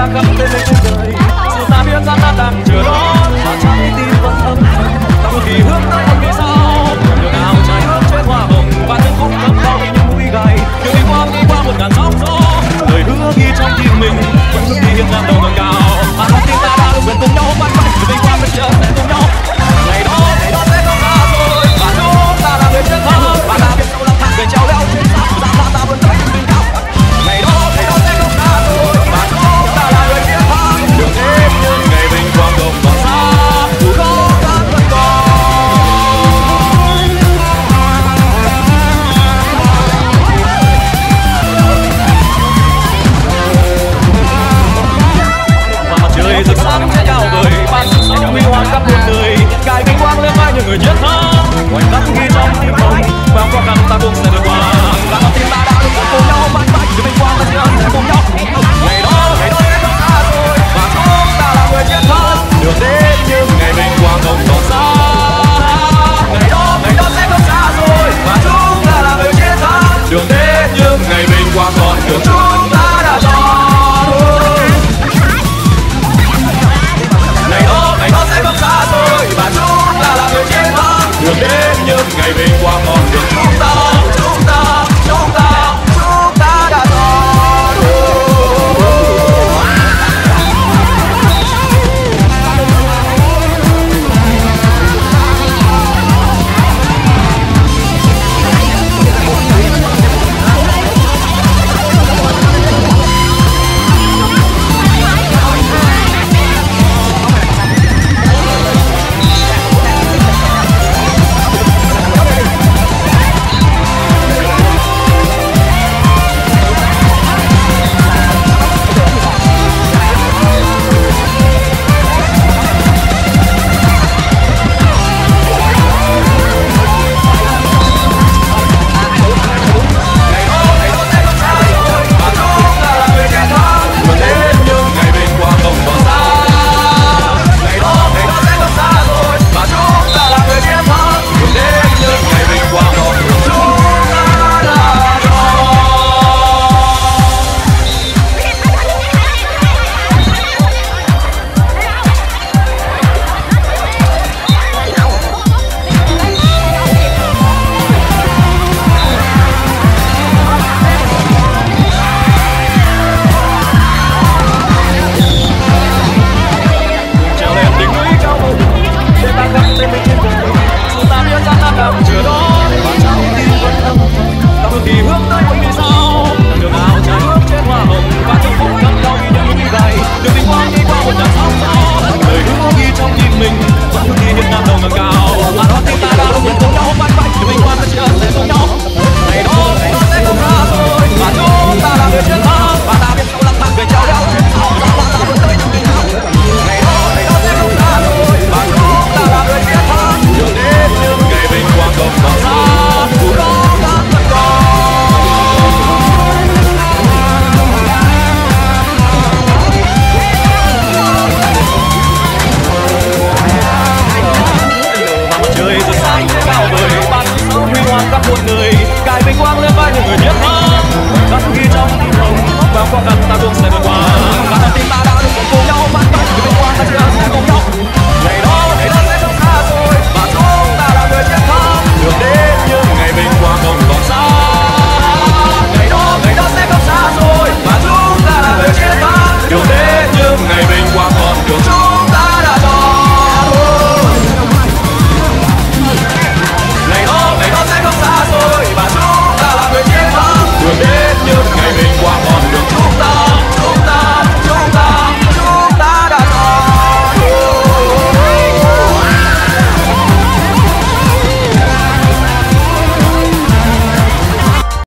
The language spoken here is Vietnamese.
ta khắp tên lên cuộc đời. Dù ta biết gian nan đang chờ đón và trái tim vẫn thầm thầm ta kỳ hướng tới một ngày sau. Đường nào trái ước trên hoa hồng và những khúc thầm đau những mũi gai. Đường đi qua một ngàn sóng gió, lời hứa ghi trong tim mình.